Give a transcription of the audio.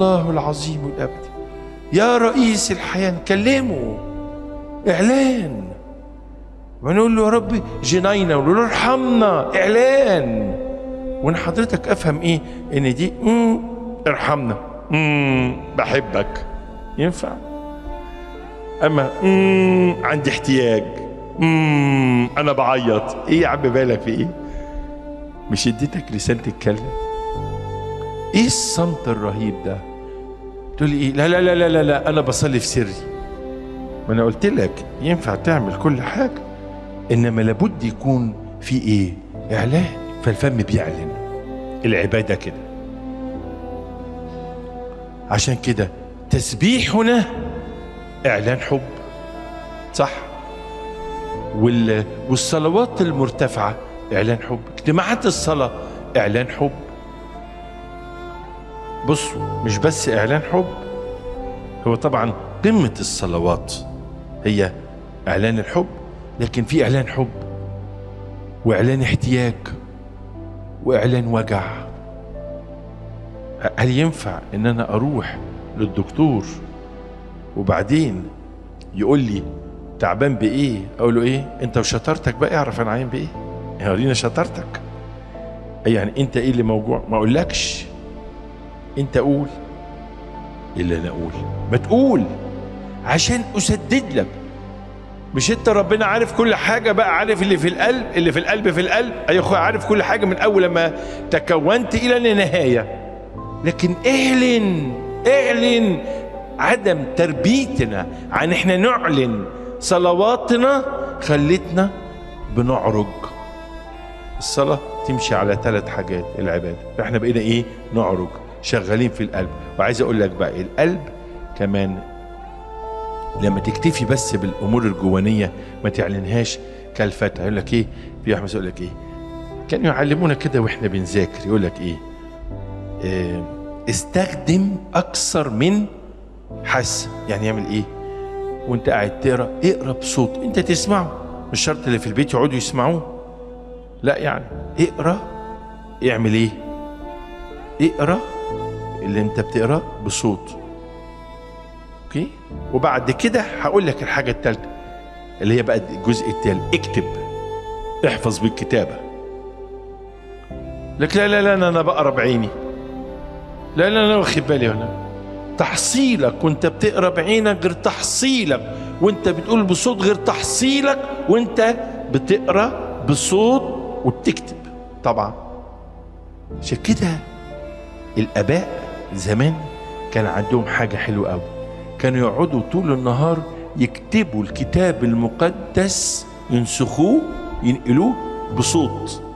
الله العظيم الأبدي، يا رئيس الحياة، نكلمه إعلان، ونقول له يا رب جنينا، ونقول له ارحمنا إعلان. وأنا حضرتك أفهم إيه؟ إن دي ارحمنا، بحبك، ينفع؟ أما عندي احتياج، أنا بعيط، إيه يا عم بالك في إيه؟ مش اديتك لسان تتكلم؟ إيه الصمت الرهيب ده؟ تقول لي إيه؟ لا لا لا لا لا، أنا بصلي في سري. ما أنا قلت لك ينفع تعمل كل حاجة، إنما لابد يكون في إيه؟ إعلان. فالفم بيعلن العبادة كده. عشان كده تسبيحنا إعلان حب، صح؟ والصلوات المرتفعة إعلان حب، اجتماعات الصلاة إعلان حب. بصوا، مش بس إعلان حب، هو طبعا قمة الصلوات هي إعلان الحب، لكن في إعلان حب وإعلان احتياج وإعلان وجع. هل ينفع إن أنا أروح للدكتور وبعدين يقول لي تعبان بإيه؟ أقول له إيه؟ أنت وشطارتك بقى اعرف أنا عايم بإيه؟ ورينا شطارتك. يعني أنت إيه اللي موجوع؟ ما أقولكش، أنت قول اللي أنا أقول، ما تقول عشان أسدد لك. مش أنت ربنا عارف كل حاجة بقى، عارف اللي في القلب، اللي في القلب في القلب. أيوة أخويا، عارف كل حاجة من أول ما تكونت إلى النهاية. لكن اعلن عدم تربيتنا عن احنا نعلن صلواتنا خلتنا بنعرج. الصلاة تمشي على 3 حاجات، العبادة، فاحنا بقينا ايه؟ نعرج، شغالين في القلب. وعايز اقول لك بقى القلب كمان لما تكتفي بس بالامور الجوانية ما تعلنهاش كالفتح. يقول لك ايه؟ في واحد يقول لك ايه؟ كانوا يعلمونا كده واحنا بنذاكر، يقول لك ايه؟ استخدم اكثر من حس. يعني يعمل ايه؟ وانت قاعد تقرا، اقرا بصوت انت تسمعه، مش شرط اللي في البيت يقعدوا يسمعوه، لا، يعني اقرا، اعمل ايه؟ اقرا اللي انت بتقراه بصوت. اوكي؟ وبعد كده هقول لك الحاجه الثالثه اللي هي بقى الجزء الثالث، اكتب، احفظ بالكتابه. لك لا لا لا انا بقرا بعيني، لا لا لا واخد بالي. هنا تحصيلك وانت بتقرا بعينك غير تحصيلك وانت بتقول بصوت، غير تحصيلك وانت بتقرا بصوت وبتكتب طبعا. عشان كده الاباء زمان كان عندهم حاجه حلوه قوي، كانوا يقعدوا طول النهار يكتبوا الكتاب المقدس، ينسخوه، ينقلوه بصوت.